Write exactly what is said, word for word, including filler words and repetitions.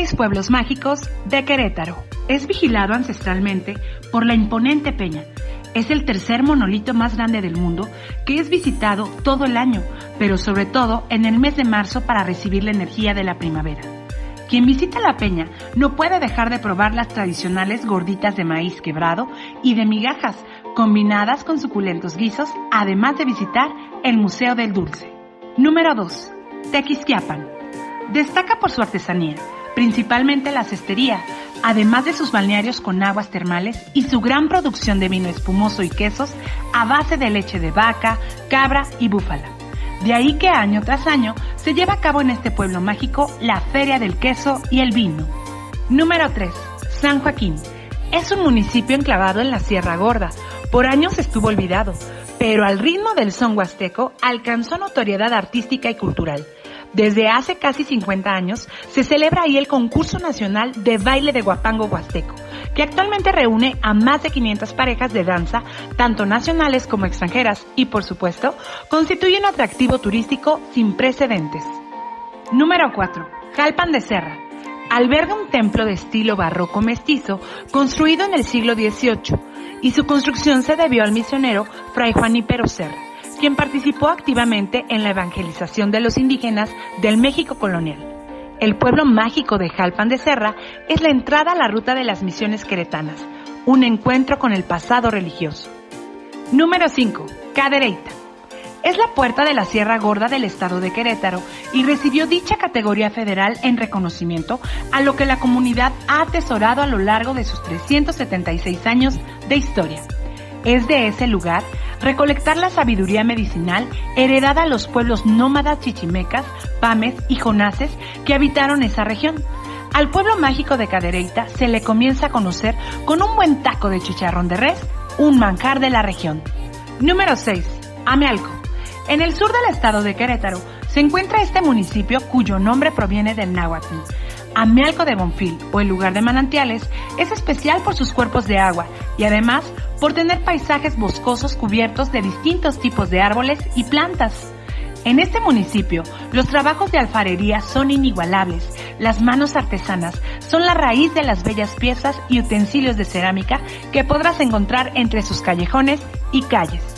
seis pueblos mágicos de Querétaro. Es vigilado ancestralmente por la imponente peña. Es el tercer monolito más grande del mundo que es visitado todo el año, pero sobre todo en el mes de marzo para recibir la energía de la primavera. Quien visita la peña no puede dejar de probar las tradicionales gorditas de maíz quebrado y de migajas, combinadas con suculentos guisos, además de visitar el Museo del Dulce. Número dos. Tequisquiapan. Destaca por su artesanía, principalmente la cestería, además de sus balnearios con aguas termales y su gran producción de vino espumoso y quesos a base de leche de vaca, cabra y búfala. De ahí que año tras año se lleva a cabo en este pueblo mágico la Feria del Queso y el Vino. Número tres. San Joaquín. Es un municipio enclavado en la Sierra Gorda. Por años estuvo olvidado, pero al ritmo del son huasteco alcanzó notoriedad artística y cultural. Desde hace casi cincuenta años se celebra ahí el Concurso Nacional de Baile de Guapango Huasteco, que actualmente reúne a más de quinientas parejas de danza, tanto nacionales como extranjeras, y por supuesto, constituye un atractivo turístico sin precedentes. Número cuatro. Jalpan de Serra. Alberga un templo de estilo barroco mestizo construido en el siglo dieciocho, y su construcción se debió al misionero Fray Juanípero Serra, quien participó activamente en la evangelización de los indígenas del México colonial. El pueblo mágico de Jalpan de Serra es la entrada a la ruta de las misiones queretanas, un encuentro con el pasado religioso. Número cinco. Cadereyta. Es la puerta de la Sierra Gorda del estado de Querétaro y recibió dicha categoría federal en reconocimiento a lo que la comunidad ha atesorado a lo largo de sus trescientos setenta y seis años de historia. Es de ese lugar recolectar la sabiduría medicinal heredada a los pueblos nómadas chichimecas, pames y jonases que habitaron esa región. Al pueblo mágico de Cadereyta se le comienza a conocer con un buen taco de chicharrón de res, un manjar de la región. Número seis. Amealco. En el sur del estado de Querétaro se encuentra este municipio cuyo nombre proviene del náhuatl. Amealco de Bonfil, o el lugar de manantiales, es especial por sus cuerpos de agua y además por tener paisajes boscosos cubiertos de distintos tipos de árboles y plantas. En este municipio, los trabajos de alfarería son inigualables. Las manos artesanas son la raíz de las bellas piezas y utensilios de cerámica que podrás encontrar entre sus callejones y calles.